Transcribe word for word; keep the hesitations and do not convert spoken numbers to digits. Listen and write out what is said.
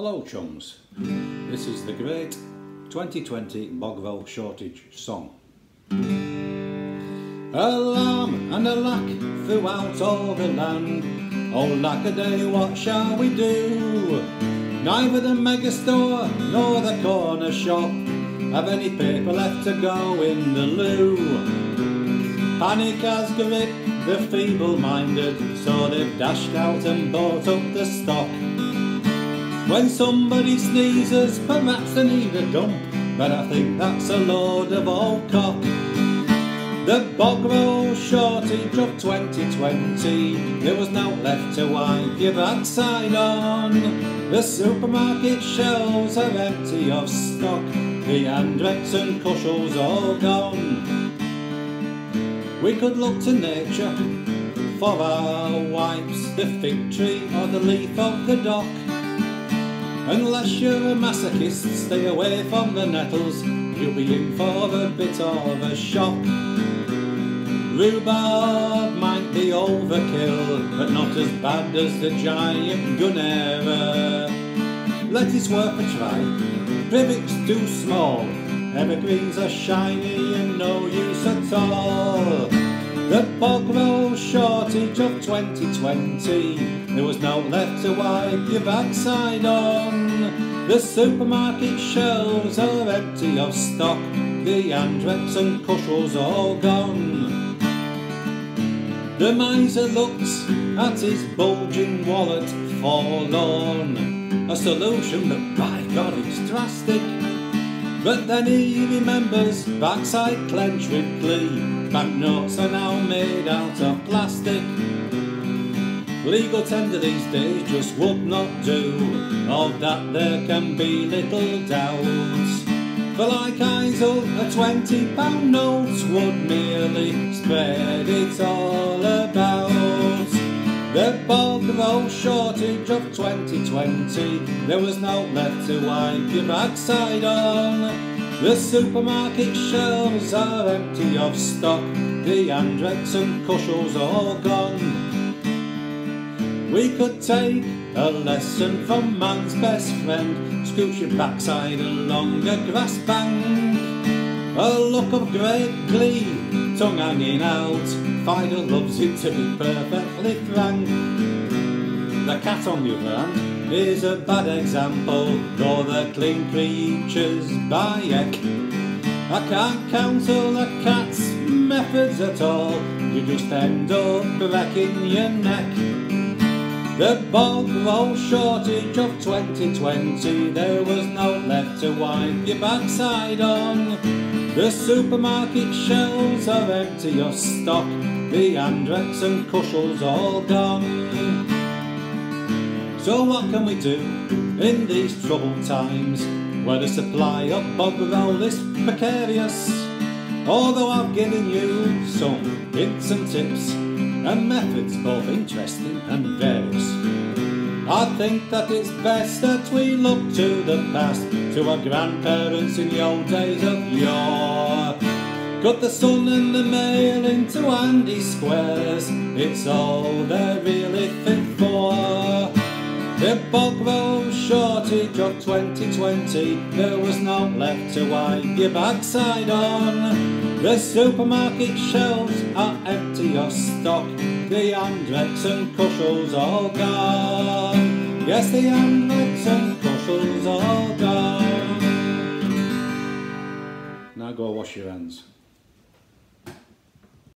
Hello chums, this is the great twenty twenty Bogville Shortage song. Alarm and a lack throughout all the land. Oh lack a day, what shall we do? Neither the mega store nor the corner shop have any paper left to go in the loo. Panic has gripped the feeble-minded, so they've dashed out and bought up the stock. When somebody sneezes, perhaps they need a dump, but I think that's a load of old cock. The Bogville shortage of twenty twenty, there was no left to wipe your backside on. The supermarket shelves are empty of stock, the Andrex and Cushels all gone. We could look to nature for our wipes, the fig tree or the leaf of the dock. Unless you're a masochist, stay away from the nettles, you'll be in for a bit of a shock. Rhubarb might be overkill, but not as bad as the giant Gunera. Lettuce worth a try, privets too small, evergreens are shiny and no use at all. The Bogville shortage of twenty twenty, there was no left to wipe your backside on. The supermarket shelves are empty of stock, the Andrex and Cushels all gone. The miser looks at his bulging wallet forlorn, a solution that by God it's drastic. But then he remembers backside clench with glee, banknotes are now made out of plastic. Legal tender these days just would not do, of that there can be little doubt. For like Eisel, a twenty pound note would merely spread it all about. The Bogville shortage of twenty twenty, there was no left to wipe your backside on. The supermarket shelves are empty of stock, the Andrex and Cushels all gone. We could take a lesson from man's best friend, scooch your backside along a grass bank. A look of great glee, tongue hanging out, Fido loves it to be perfectly frank. The cat on the other hand is a bad example, though they're clean creatures by heck. I can't counsel a cat's methods at all, you just end up wrecking your neck. The Bogville shortage of twenty twenty, there was no left to wipe your backside on. The supermarket shelves are empty of stock, the Andrex and Cushels all gone. So what can we do in these troubled times, where the supply of Bogville is precarious? Although I've given you some hints and tips, and methods both interesting and various, I think that it's best that we look to the past, to our grandparents in the old days of yore. Cut the sun and the mail into handy squares, it's all they're really fit for. The Bogville shortage of twenty twenty, there was no left to wipe your backside on. The supermarket shelves are empty of stock, the Andrex and Cushels all gone. Yes, the Andrex and Cushels all gone. Now go wash your hands.